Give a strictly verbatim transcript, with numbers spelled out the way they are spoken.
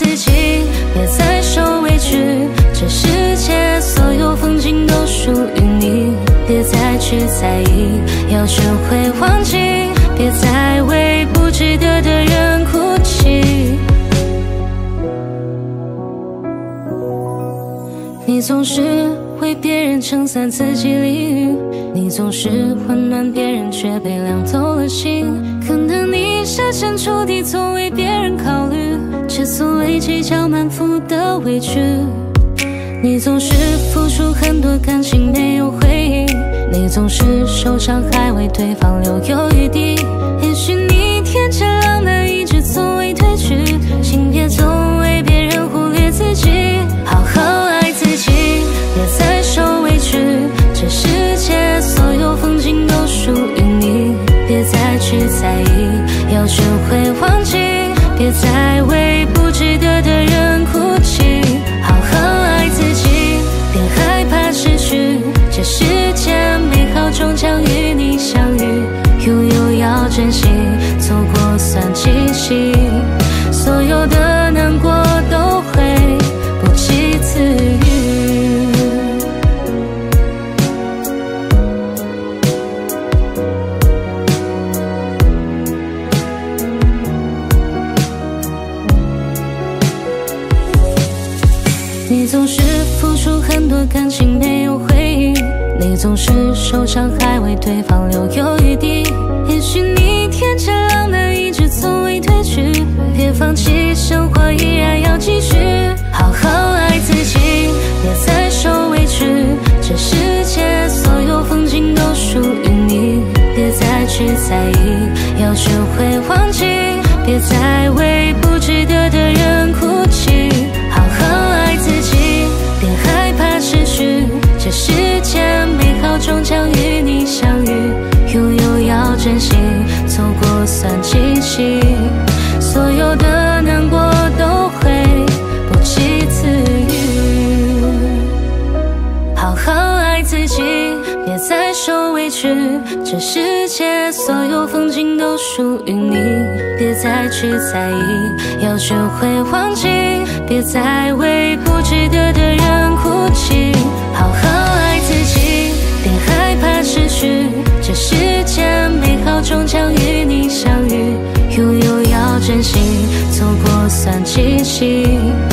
自己，别再受委屈。这世界所有风景都属于你，别再去在意，要学会忘记，别再为不值得的人哭泣。你总是为别人撑伞，自己淋雨；你总是温暖别人，却被凉透了心。可能你设身处地，总为别人考虑，却所谓计较满腹的委屈。你总是付出很多感情，没有回应；你总是受伤，还为对方留有余地。也许你天真浪漫，一直从未褪去，请别总为别人忽略自己，好好爱自己，别再受委屈。这世界所有风景都属于你，别再去在意，要学会忘记，别再为不值得的人哭泣，好好爱自己，别害怕失去。这世界美好终将与你相遇，拥有要珍惜，错过算惊喜，所有的难过都会不期自遇。你总是付出很多感情，没有回应；你总是受伤，还为对方留有余地。也许你天真浪漫，一直从未褪去，别放弃，生活依然要继续，好好爱自己，别再受委屈。这世界所有风景都属于你，别再去在意，要学会忘记，别再为不值得的人哭泣，好好爱自己，别害怕失去。这世界美好终将与你相遇，拥有要珍惜，错过算惊喜，所有的难过都会不期自遇，好好爱自己，别再受委屈。这世界所有风景都属于你，别再去在意，要学会忘记，别再为不值得的人哭泣，好好爱自己，别害怕失去。这世界美好终将与你相遇，拥有要珍惜，错过算惊喜。